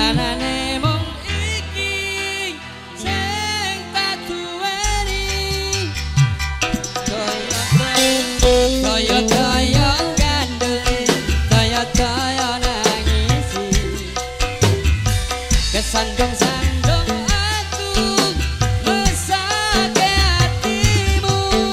Anane mung iki sing tak duweni kaya gandul kaya nangisi kesandung-sandung aku mesake hatimu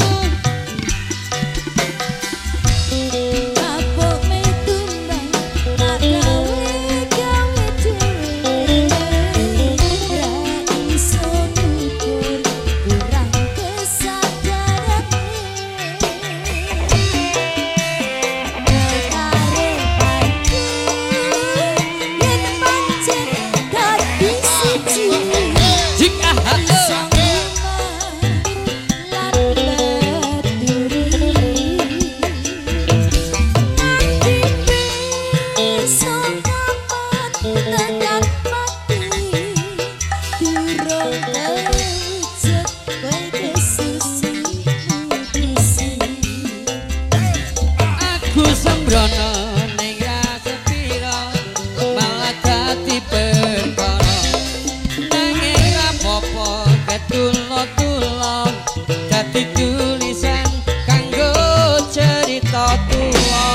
Kapok metumbang tak gawe dhewe ra iso ngukur kurang kesadarane kekarepanku yen pancen dadi siji jika aku sembrono ning rasa pira malah dadi perkara nanging rapopo ketulo-tulo dadi tulisan kanggo cerita tuwa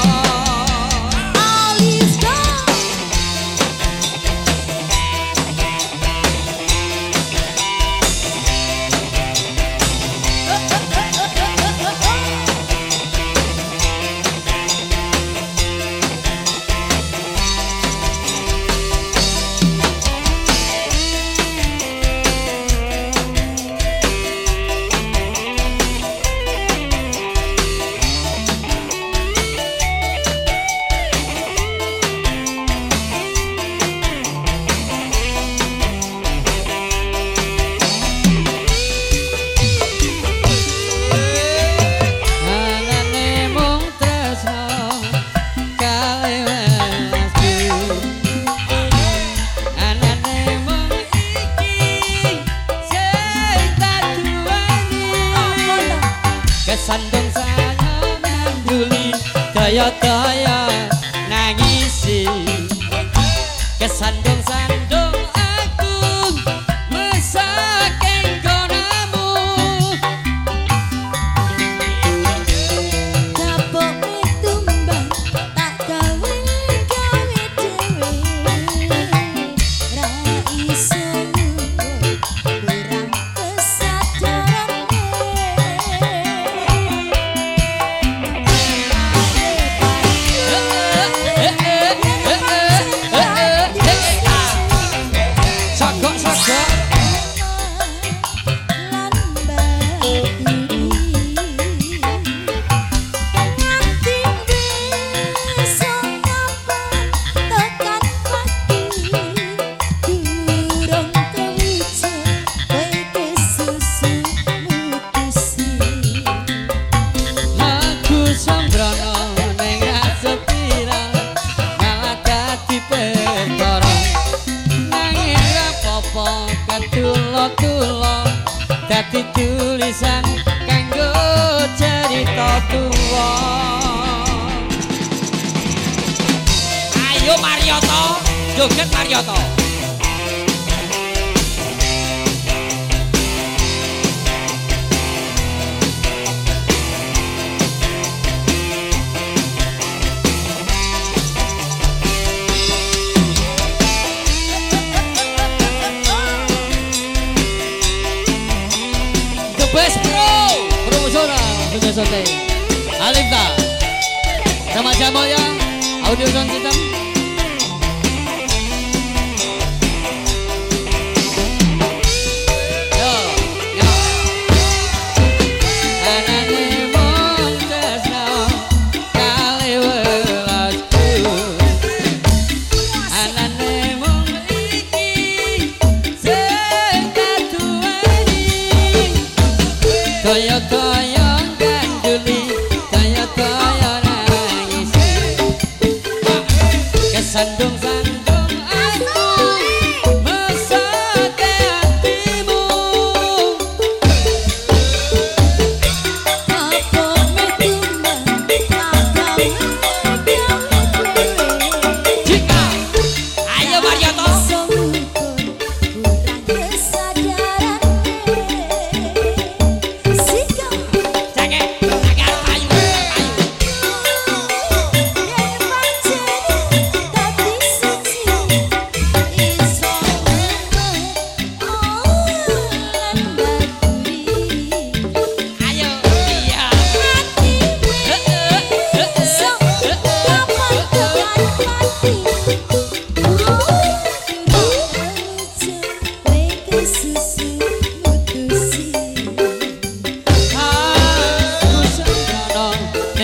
kesandung sana manduli daya-daya nangisi kesandung-sandung aku mesake nggonamu kapok metumbang tak gawe dhewe ra iso ngukur kurang kesadarane tulo-tulo dadi tulisan kanggo cerita tuwa ayo Marioto joget Marioto Best Pro Profesora sudah selesai Alifta sama Jamal ya audio sound system kaya ganduli kaya nangisi kesandung-sandung aku mesake hatimu kapok metumbang tak gawe dhewe jika ayo Marioto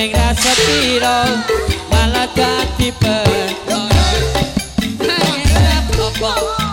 sing rasa piro malah dadi perkara. Nanging apa